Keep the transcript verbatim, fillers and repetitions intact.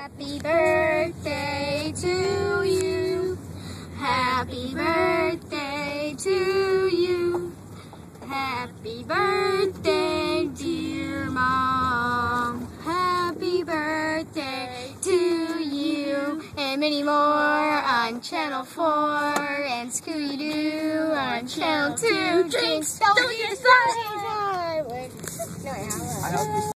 Happy birthday to you. Happy birthday to you. Happy birthday, dear Mom. Happy birthday to you. And many more on Channel four and Scooby-Doo on Channel two. Drinks, don't forget to